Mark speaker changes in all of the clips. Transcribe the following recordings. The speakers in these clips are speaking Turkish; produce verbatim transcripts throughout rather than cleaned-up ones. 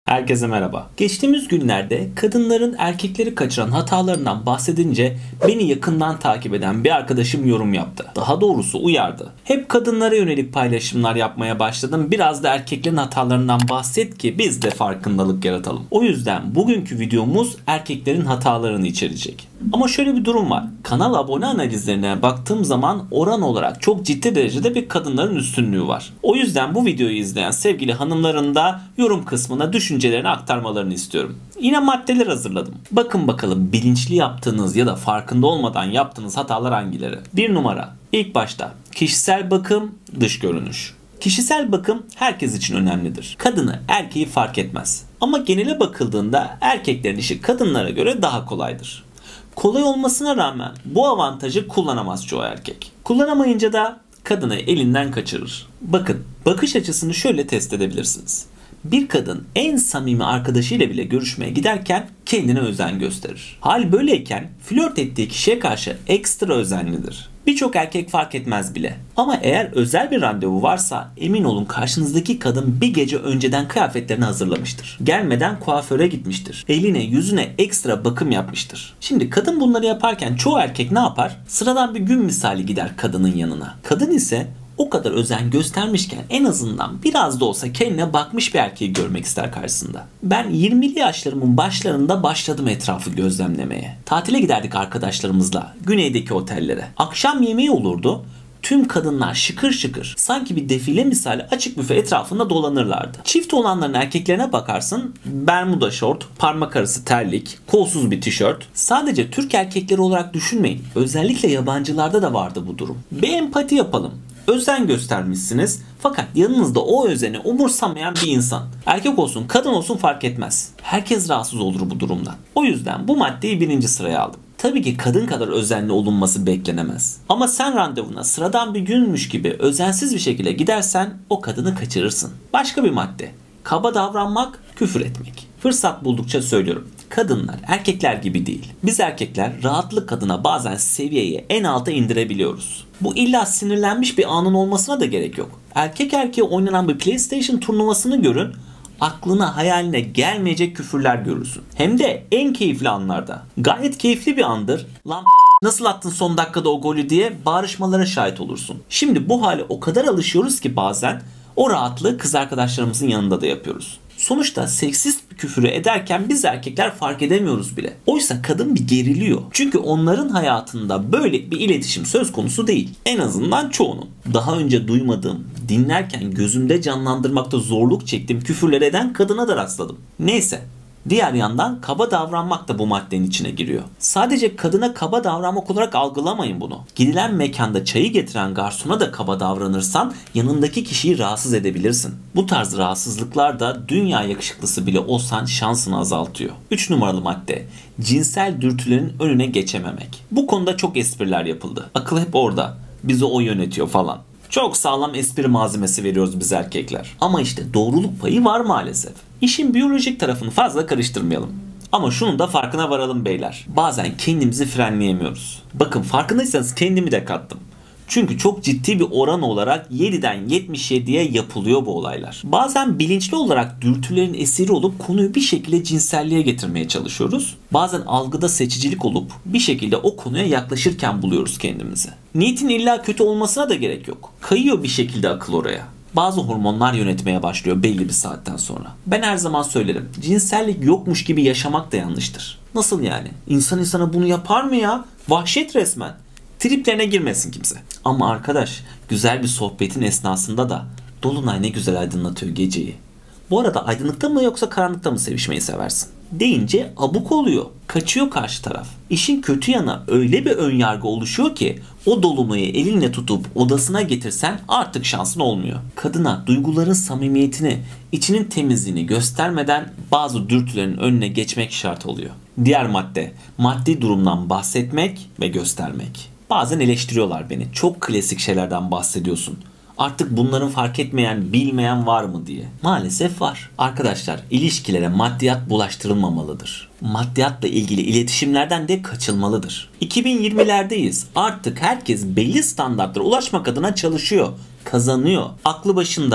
Speaker 1: Herkese merhaba. Geçtiğimiz günlerde kadınların erkekleri kaçıran hatalarından bahsedince beni yakından takip eden bir arkadaşım yorum yaptı. Daha doğrusu uyardı. Hep kadınlara yönelik paylaşımlar yapmaya başladım. Biraz da erkeklerin hatalarından bahset ki biz de farkındalık yaratalım. O yüzden bugünkü videomuz erkeklerin hatalarını içerecek. Ama şöyle bir durum var. Kanal abone analizlerine baktığım zaman oran olarak çok ciddi derecede bir kadınların üstünlüğü var. O yüzden bu videoyu izleyen sevgili hanımların da yorum kısmına düşüncelerini aktarmalarını istiyorum. Yine maddeler hazırladım. Bakın bakalım bilinçli yaptığınız ya da farkında olmadan yaptığınız hatalar hangileri? Bir numara. İlk başta kişisel bakım, dış görünüş. Kişisel bakım herkes için önemlidir. Kadını, erkeği fark etmez. Ama genele bakıldığında erkeklerin işi kadınlara göre daha kolaydır. Kolay olmasına rağmen bu avantajı kullanamaz çoğu erkek. Kullanamayınca da kadını elinden kaçırır. Bakın, bakış açısını şöyle test edebilirsiniz. Bir kadın en samimi arkadaşıyla bile görüşmeye giderken kendine özen gösterir. Hal böyleyken flört ettiği kişiye karşı ekstra özenlidir. Birçok erkek fark etmez bile. Ama eğer özel bir randevu varsa emin olun karşınızdaki kadın bir gece önceden kıyafetlerini hazırlamıştır. Gelmeden kuaföre gitmiştir. Eline yüzüne ekstra bakım yapmıştır. Şimdi kadın bunları yaparken çoğu erkek ne yapar? Sıradan bir gün misali gider kadının yanına. Kadın ise o kadar özen göstermişken en azından biraz da olsa kendine bakmış bir erkeği görmek ister karşısında. Ben yirmili yaşlarımın başlarında başladım etrafı gözlemlemeye. Tatile giderdik arkadaşlarımızla güneydeki otellere. Akşam yemeği olurdu. Tüm kadınlar şıkır şıkır sanki bir defile misali açık büfe etrafında dolanırlardı. Çift olanların erkeklerine bakarsın bermuda şort, parmak arası terlik, kolsuz bir tişört. Sadece Türk erkekleri olarak düşünmeyin. Özellikle yabancılarda da vardı bu durum. Bir empati yapalım. Özen göstermişsiniz fakat yanınızda o özeni umursamayan bir insan. Erkek olsun kadın olsun fark etmez. Herkes rahatsız olur bu durumdan. O yüzden bu maddeyi birinci sıraya aldım. Tabii ki kadın kadar özenli olunması beklenemez. Ama sen randevuna sıradan bir günmüş gibi özensiz bir şekilde gidersen o kadını kaçırırsın. Başka bir madde. Kaba davranmak, küfür etmek. Fırsat buldukça söylüyorum. Kadınlar erkekler gibi değil. Biz erkekler rahatlık adına bazen seviyeyi en alta indirebiliyoruz. Bu illa sinirlenmiş bir anın olmasına da gerek yok. Erkek erkeğe oynanan bir PlayStation turnuvasını görün. Aklına hayaline gelmeyecek küfürler görürsün. Hem de en keyifli anlarda. Gayet keyifli bir andır. Lan nasıl attın son dakikada o golü diye bağırışmalara şahit olursun. Şimdi bu hale o kadar alışıyoruz ki bazen o rahatlığı kız arkadaşlarımızın yanında da yapıyoruz. Sonuçta seksist bir küfürü ederken biz erkekler fark edemiyoruz bile. Oysa kadın bir geriliyor. Çünkü onların hayatında böyle bir iletişim söz konusu değil. En azından çoğunun. Daha önce duymadığım, dinlerken gözümde canlandırmakta zorluk çektiğim küfürler eden kadına da rastladım. Neyse. Diğer yandan kaba davranmak da bu maddenin içine giriyor. Sadece kadına kaba davranmak olarak algılamayın bunu. Gidilen mekanda çayı getiren garsona da kaba davranırsan yanındaki kişiyi rahatsız edebilirsin. Bu tarz rahatsızlıklar da dünya yakışıklısı bile olsan şansını azaltıyor. üç numaralı madde. Cinsel dürtülerin önüne geçememek. Bu konuda çok espriler yapıldı. Akıl hep orada. Bizi o yönetiyor falan. Çok sağlam espri malzemesi veriyoruz biz erkekler. Ama işte doğruluk payı var maalesef. İşin biyolojik tarafını fazla karıştırmayalım. Ama şunun da farkına varalım beyler. Bazen kendimizi frenleyemiyoruz. Bakın farkındaysanız kendimi de kattım. Çünkü çok ciddi bir oran olarak yediden yetmiş yediye yapılıyor bu olaylar. Bazen bilinçli olarak dürtülerin esiri olup konuyu bir şekilde cinselliğe getirmeye çalışıyoruz. Bazen algıda seçicilik olup bir şekilde o konuya yaklaşırken buluyoruz kendimizi. Niyetin illa kötü olmasına da gerek yok. Kayıyor bir şekilde akıl oraya. Bazı hormonlar yönetmeye başlıyor belli bir saatten sonra. Ben her zaman söylerim. Cinsellik yokmuş gibi yaşamak da yanlıştır. Nasıl yani? İnsan insana bunu yapar mı ya? Vahşet resmen. Triplerine girmesin kimse. Ama arkadaş güzel bir sohbetin esnasında da dolunay ne güzel aydınlatıyor geceyi. Bu arada aydınlıkta mı yoksa karanlıkta mı sevişmeyi seversin? Deyince abuk oluyor. Kaçıyor karşı taraf. İşin kötü yanı öyle bir önyargı oluşuyor ki o dolunayı elinle tutup odasına getirsen artık şansın olmuyor. Kadına duyguların samimiyetini, içinin temizliğini göstermeden bazı dürtülerin önüne geçmek şart oluyor. Diğer madde, maddi durumdan bahsetmek ve göstermek. Bazen eleştiriyorlar beni. Çok klasik şeylerden bahsediyorsun. Artık bunların fark etmeyen, bilmeyen var mı diye. Maalesef var. Arkadaşlar, ilişkilere maddiyat bulaştırılmamalıdır. Maddiyatla ilgili iletişimlerden de kaçılmalıdır. iki bin yirmilerdeyiz. Artık herkes belli standartlara ulaşmak adına çalışıyor, kazanıyor. Aklı başında,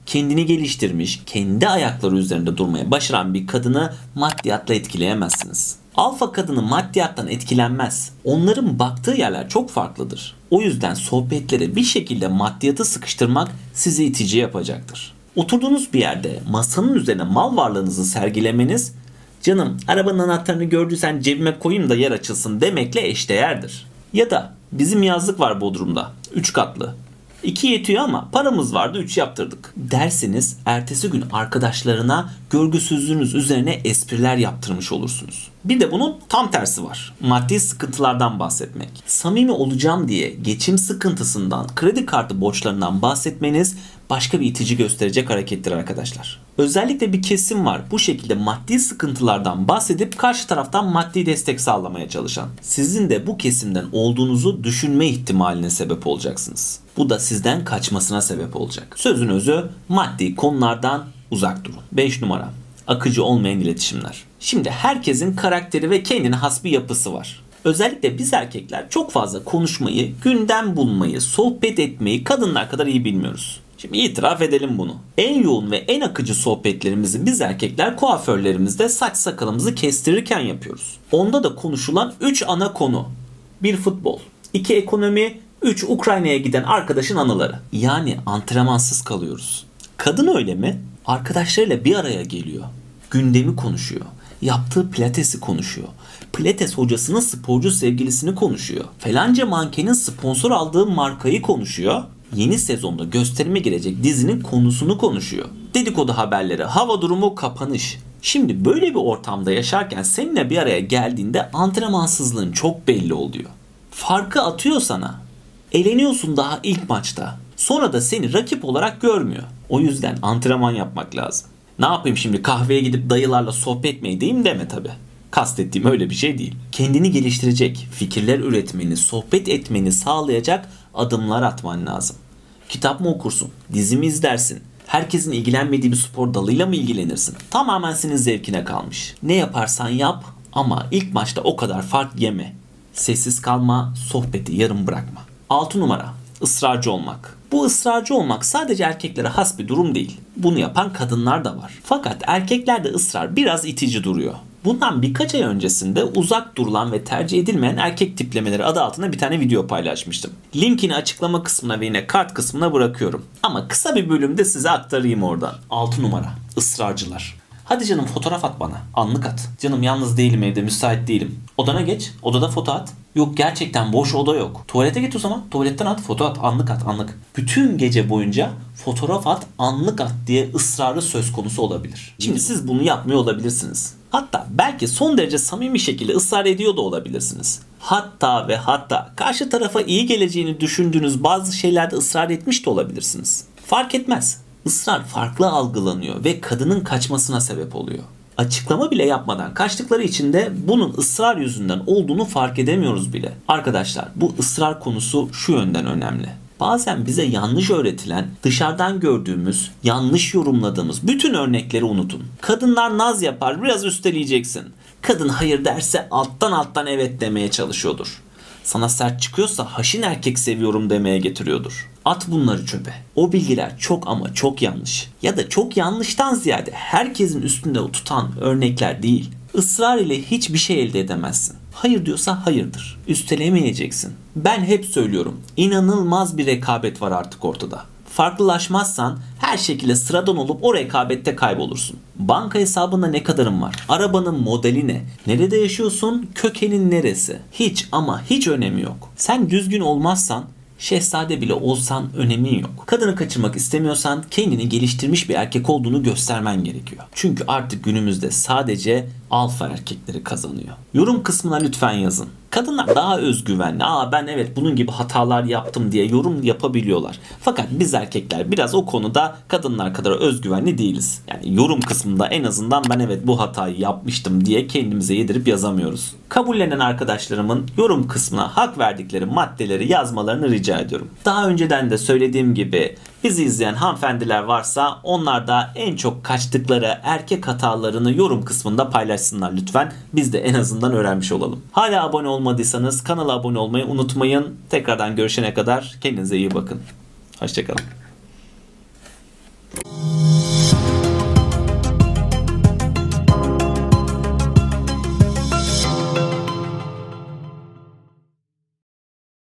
Speaker 1: Kendini geliştirmiş, kendi ayakları üzerinde durmaya başaran bir kadını maddiyatla etkileyemezsiniz. Alfa kadını maddiyattan etkilenmez. Onların baktığı yerler çok farklıdır. O yüzden sohbetlere bir şekilde maddiyatı sıkıştırmak sizi itici yapacaktır. Oturduğunuz bir yerde masanın üzerine mal varlığınızı sergilemeniz, canım arabanın anahtarını gördüysen cebime koyayım da yer açılsın demekle eşdeğerdir. Ya da bizim yazlık var Bodrum'da, üç katlı. iki yetiyor ama paramız vardı, üç yaptırdık derseniz ertesi gün arkadaşlarına görgüsüzlüğünüz üzerine espriler yaptırmış olursunuz. Bir de bunun tam tersi var. Maddi sıkıntılardan bahsetmek. Samimi olacağım diye geçim sıkıntısından, kredi kartı borçlarından bahsetmeniz başka bir itici gösterecek harekettir arkadaşlar. Özellikle bir kesim var bu şekilde maddi sıkıntılardan bahsedip karşı taraftan maddi destek sağlamaya çalışan. Sizin de bu kesimden olduğunuzu düşünme ihtimaline sebep olacaksınız. Bu da sizden kaçmasına sebep olacak. Sözün özü, maddi konulardan uzak durun. beş numara. Akıcı olmayan iletişimler. Şimdi herkesin karakteri ve kendine has bir yapısı var. Özellikle biz erkekler çok fazla konuşmayı, gündem bulmayı, sohbet etmeyi kadınlar kadar iyi bilmiyoruz. Şimdi itiraf edelim bunu. En yoğun ve en akıcı sohbetlerimizi biz erkekler kuaförlerimizde saç sakalımızı kestirirken yapıyoruz. Onda da konuşulan üç ana konu. bir futbol, iki ekonomi, üç Ukrayna'ya giden arkadaşın anıları. Yani antrenmansız kalıyoruz. Kadın öyle mi? Arkadaşlarıyla bir araya geliyor. Gündemi konuşuyor. Yaptığı pilatesi konuşuyor. Pilates hocasının sporcu sevgilisini konuşuyor. Falanca mankenin sponsor aldığı markayı konuşuyor. Yeni sezonda gösterime girecek dizinin konusunu konuşuyor. Dedikodu haberleri, hava durumu, kapanış. Şimdi böyle bir ortamda yaşarken seninle bir araya geldiğinde antrenmansızlığın çok belli oluyor. Farkı atıyor sana. Eleniyorsun daha ilk maçta. Sonra da seni rakip olarak görmüyor. O yüzden antrenman yapmak lazım. Ne yapayım şimdi, kahveye gidip dayılarla sohbet mi edeyim deme tabi. Kastettiğim öyle bir şey değil. Kendini geliştirecek, fikirler üretmeni, sohbet etmeni sağlayacak adımlar atman lazım. Kitap mı okursun? Dizi mi izlersin? Herkesin ilgilenmediği bir spor dalıyla mı ilgilenirsin? Tamamen senin zevkine kalmış. Ne yaparsan yap ama ilk maçta o kadar fark yeme. Sessiz kalma, sohbeti yarım bırakma. altı numara. Israrcı olmak. Bu ısrarcı olmak sadece erkeklere has bir durum değil. Bunu yapan kadınlar da var. Fakat erkeklerde ısrar biraz itici duruyor. Bundan birkaç ay öncesinde uzak durulan ve tercih edilmeyen erkek tiplemeleri adı altında bir tane video paylaşmıştım. Linkini açıklama kısmına ve yine kart kısmına bırakıyorum. Ama kısa bir bölümde size aktarayım oradan. altı numara. Israrcılar. Hadi canım fotoğraf at bana. Anlık at. Canım yalnız değilim evde, müsait değilim. Odana geç. Odada foto at. Yok gerçekten boş oda yok. Tuvalete git o zaman. Tuvaletten at, foto at. Anlık at, anlık. Bütün gece boyunca fotoğraf at, anlık at diye ısrarı söz konusu olabilir. Şimdi siz bunu yapmıyor olabilirsiniz. Hatta belki son derece samimi şekilde ısrar ediyor da olabilirsiniz. Hatta ve hatta karşı tarafa iyi geleceğini düşündüğünüz bazı şeylerde ısrar etmiş de olabilirsiniz. Fark etmez. Israr farklı algılanıyor ve kadının kaçmasına sebep oluyor. Açıklama bile yapmadan kaçtıkları için de bunun ısrar yüzünden olduğunu fark edemiyoruz bile. Arkadaşlar, bu ısrar konusu şu yönden önemli. Bazen bize yanlış öğretilen, dışarıdan gördüğümüz, yanlış yorumladığımız bütün örnekleri unutun. Kadınlar naz yapar, biraz üsteleyeceksin. Kadın hayır derse alttan alttan evet demeye çalışıyordur. Sana sert çıkıyorsa haşin erkek seviyorum demeye getiriyordur. At bunları çöpe. O bilgiler çok ama çok yanlış. Ya da çok yanlıştan ziyade herkesin üstünde tutan örnekler değil. Israr ile hiçbir şey elde edemezsin. Hayır diyorsa hayırdır. Üstelemeyeceksin. Ben hep söylüyorum. İnanılmaz bir rekabet var artık ortada. Farklılaşmazsan her şekilde sıradan olup o rekabette kaybolursun. Banka hesabında ne kadarın var? Arabanın modeli ne? Nerede yaşıyorsun? Kökenin neresi? Hiç ama hiç önemi yok. Sen düzgün olmazsan, şehzade bile olsan önemi yok. Kadını kaçırmak istemiyorsan kendini geliştirmiş bir erkek olduğunu göstermen gerekiyor. Çünkü artık günümüzde sadece alfa erkekleri kazanıyor. Yorum kısmına lütfen yazın. Kadınlar daha özgüvenli. Aa ben evet bunun gibi hatalar yaptım diye yorum yapabiliyorlar. Fakat biz erkekler biraz o konuda kadınlar kadar özgüvenli değiliz. Yani yorum kısmında en azından ben evet bu hatayı yapmıştım diye kendimize yedirip yazamıyoruz. Kabullenen arkadaşlarımın yorum kısmına hak verdikleri maddeleri yazmalarını rica ediyorum. Daha önceden de söylediğim gibi bizi izleyen hanımefendiler varsa onlar da en çok kaçtıkları erkek hatalarını yorum kısmında paylaşsınlar lütfen. Biz de en azından öğrenmiş olalım. Hala abone olmadıysanız kanala abone olmayı unutmayın. Tekrardan görüşene kadar kendinize iyi bakın. Hoşçakalın.